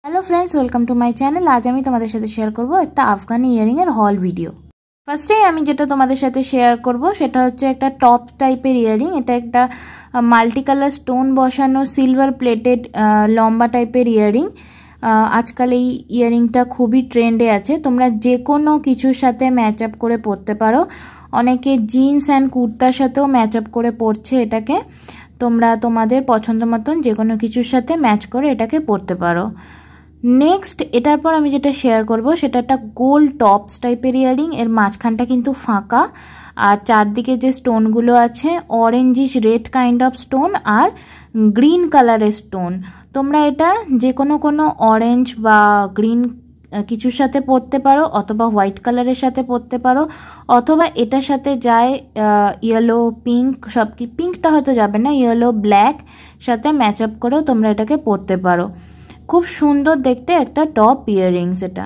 Hello friends, welcome to my channel. आज আমি তোমাদের সাথে শেয়ার করব একটা আফগানি ইয়ারিং এর হল ভিডিও। ফার্স্টেই আমি যেটা তোমাদের সাথে শেয়ার করব সেটা হচ্ছে একটা টপ টাইপের ইয়ারিং। এটা একটা মাল্টি কালার স্টোন বসানো সিলভার প্লেটেড লম্বা টাইপের ইয়ারিং। আজকাল এই ইয়ারিংটা খুবই ট্রেন্ডে আছে। তোমরা যে কোনো কিছুর সাথে ম্যাচ আপ করে পরতে পারো। অনেকে জিন্স অ্যান্ড কুর্তার সাথেও ম্যাচ আপ করে পরছে এটাকে। তোমরা তোমাদের পছন্দ মতন যে কোনো কিছুর সাথে ম্যাচ করে এটাকে পরতে পারো। নেক্সট এটার পর আমি যেটা শেয়ার করব সেটা একটা গোল টপস টাইপের ইয়ারিং। এর মাঝখানটা কিন্তু ফাঁকা আর চারদিকে যে স্টোনগুলো আছে orangish red kind of stone আর গ্রিন কালারের স্টোন। তোমরা এটা যে কোনো অরেঞ্জ বা গ্রিন কিছুর সাথে পরতে পারো, অথবা হোয়াইট কালারের সাথে পরতে পারো, অথবা এটার সাথে যায় ইয়েলো পিঙ্ক। সব কি পিঙ্কটা হয়তো যাবে না, ইয়েলো ব্ল্যাক সাথে ম্যাচ আপ করেও তোমরা এটাকে পরতে পারো। খুব সুন্দর দেখতে একটা টপ ইয়াররিংস এটা।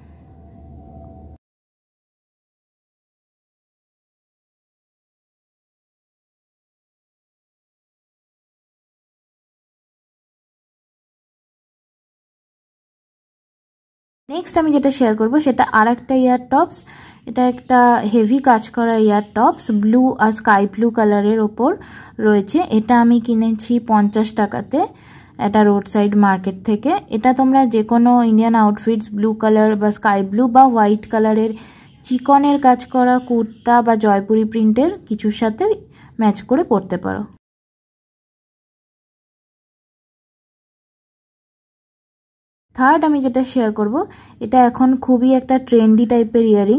নেক্সট আমি যেটা শেয়ার করব সেটা আর একটা ইয়ার টপস। এটা একটা হেভি কাজ করা ইয়ার টপস, ব্লু আর স্কাই ব্লু কালারের ওপর রয়েছে। এটা আমি কিনেছি 50 টাকাতে এটা রোড সাইড মার্কেট থেকে। এটা তোমরা যে কোনো ইন্ডিয়ান আউটফিটস ব্লু কালার বা স্কাই ব্লু বা হোয়াইট কালারের চিকনের কাজ করা কুর্তা বা জয়পুরি প্রিন্টের কিছুর সাথে ম্যাচ করে পরতে পারো। থার্ড আমি যেটা শেয়ার করব এটা এখন খুবই একটা ট্রেন্ডি টাইপের ইয়ারিং।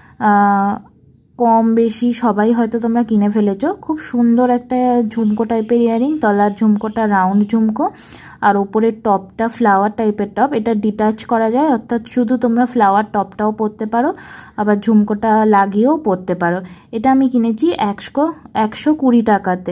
কম বেশি সবাই হয়তো তোমরা কিনে ফেলেছো। খুব সুন্দর একটা ঝুমকো টাইপের ইয়ারিং। তলার ঝুমকোটা রাউন্ড ঝুমকো আর উপরের টপটা ফ্লাওয়ার টাইপের টপ। এটা ডিটাচ করা যায়, অর্থাৎ শুধু তোমরা ফ্লাওয়ার টপটাও পরতে পারো, আবার ঝুমকোটা লাগিয়েও পরতে পারো। এটা আমি কিনেছি 120 টাকাতে।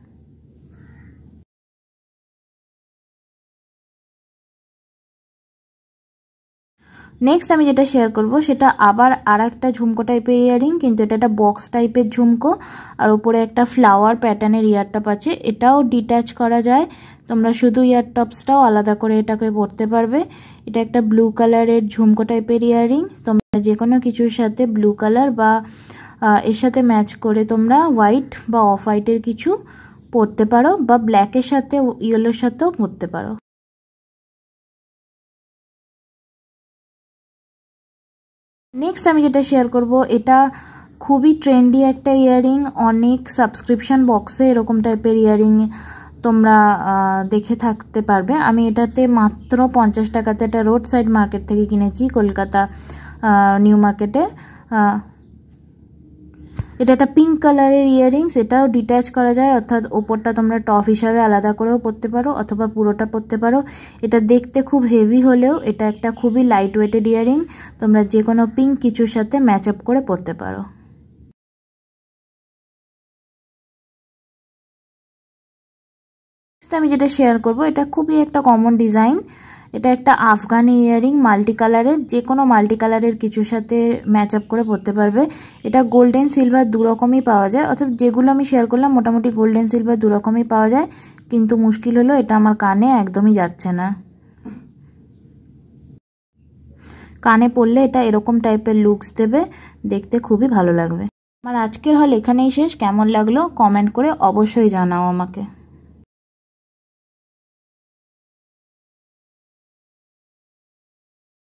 নেক্সট আমি যেটা শেয়ার করব সেটা আবার আর একটা ঝুমকো টাইপের ইয়ারিং, কিন্তু এটা একটা বক্স টাইপের ঝুমকো আর উপরে একটা ফ্লাওয়ার প্যাটার্নের ইয়ার টপ আছে। এটাও ডিটাচ করা যায়, তোমরা শুধু ইয়ার টপসটাও আলাদা করে এটাকে পরতে পারবে। এটা একটা ব্লু কালারের ঝুমকো টাইপের ইয়ারিং। তোমরা যে কোনো কিছুর সাথে ব্লু কালার বা এর সাথে ম্যাচ করে তোমরা হোয়াইট বা অফ হোয়াইটের কিছু পরতে পারো, বা ব্ল্যাকের সাথে ইয়েলোর সাথেও পরতে পারো। নেক্সট আমি যেটা শেয়ার করব এটা খুবই ট্রেন্ডি একটা ইয়ারিং। অনেক সাবস্ক্রিপশন বক্সে এরকম টাইপের ইয়ারিং তোমরা দেখে থাকতে পারবে। আমি এটাতে মাত্র 50 টাকাতে এটা রোড সাইড মার্কেট থেকে কিনেছি, কলকাতা নিউ মার্কেটে। এটা একটা পিঙ্ক কালারের ইয়ারিংস। এটাও ডিটাচ করা যায়, অর্থাৎ ওপরটা তোমরা টপ হিসাবে আলাদা করেও পরতে পারো অথবা পুরোটা পরতে পারো। এটা দেখতে খুব হেভি হলেও এটা একটা খুবই লাইট ওয়েটেড ইয়ারিং। তোমরা যে কোনো পিঙ্ক কিছুর সাথে ম্যাচ আপ করে পরতে পারো। নেক্সট আমি যেটা শেয়ার করব এটা খুবই একটা কমন ডিজাইন। এটা একটা আফগানি ইয়ারিং মাল্টি কালারের। যে কোনো মাল্টি কালারের কিছুর সাথে ম্যাচ আপ করে পরতে পারবে। এটা গোল্ডেন সিলভার দু রকমই পাওয়া যায়, অর্থাৎ যেগুলো আমি শেয়ার করলাম মোটামুটি গোল্ডেন সিলভার দু রকমই পাওয়া যায়, কিন্তু মুশকিল হলো এটা আমার কানে একদমই যাচ্ছে না। কানে পরলে এটা এরকম টাইপের লুকস দেবে, দেখতে খুবই ভালো লাগবে। আমার আজকের হল এখানেই শেষ। কেমন লাগলো কমেন্ট করে অবশ্যই জানাও আমাকে।